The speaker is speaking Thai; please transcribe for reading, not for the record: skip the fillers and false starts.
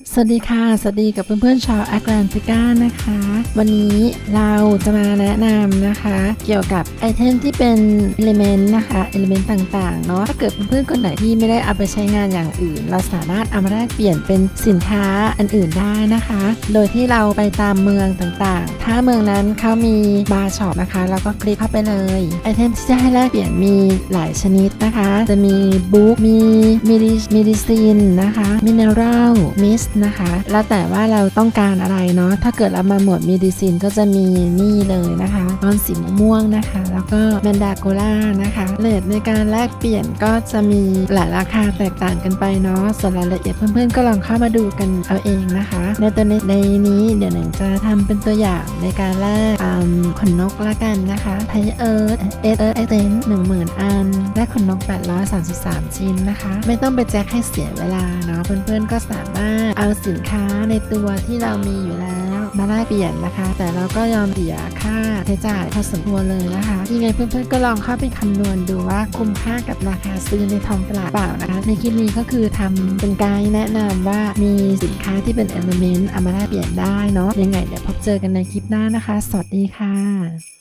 สวัสดีค่ะสวัสดีกับเพื่อนๆชาวแอตแลนติก้านะคะวันนี้เราจะมาแนะนำนะคะเกี่ยวกับไอเทมที่เป็นเอลิเมนต์นะคะเอลิเมนต์ต่างๆเนาะถ้าเกิดเพื่อนๆคนไหนที่ไม่ได้เอาไปใช้งานอย่างอื่นเราสามารถเอามาแลกเปลี่ยนเป็นสินค้าอันอื่นได้นะคะโดยที่เราไปตามเมืองต่างๆถ้าเมืองนั้นเขามีบาร์ช็อปนะคะเราก็คลิกเข้าไปเลยไอเทมที่จะให้แลกเปลี่ยนมีหลายชนิดนะคะจะมีบุ๊กมีมิดิซินนะคะมิเนอรัลมิสนะคะแล้วแต่ว่าเราต้องการอะไรเนาะถ้าเกิดเรามาหมวดมิดิซินก็จะมีนี่เลยนะคะก้อนสีม่วงนะคะแล้วก็แมนดาโกล่านะคะเรทในการแลกเปลี่ยนก็จะมีหลายราคาแตกต่างกันไปเนาะส่วนรายละเอียดเพื่อนๆก็ลองเข้ามาดูกันเอาเองนะคะในตัวในนี้เดี๋ยวหนึ่งจะทำเป็นตัวอย่างในการแลกขนนกละกันนะคะไทเอิร์ธเอเทน10,000 อันและขนนก833 ชิ้นนะคะไม่ต้องไปแจ็คให้เสียเวลาเนาะเพื่อนๆก็สามารถเอาสินค้าในตัวที่เรามีอยู่แล้วมาแลกเปลี่ยนนะคะแต่เราก็ยอมเสียค่าใช้จ่ายพอสมควรเลยนะคะยังไงเพื่อนๆก็ลองเข้าไปคำนวณดูว่าคุ้มค่ากับราคาซื้อในท้องตลาดเปล่านะคะในคลิปนี้ก็คือทำเป็นไกด์แนะนำว่ามีสินค้าที่เป็น element เอามาแลกเปลี่ยนได้เนาะยังไงเดี๋ยวพบเจอกันในคลิปหน้านะคะสวัสดีค่ะ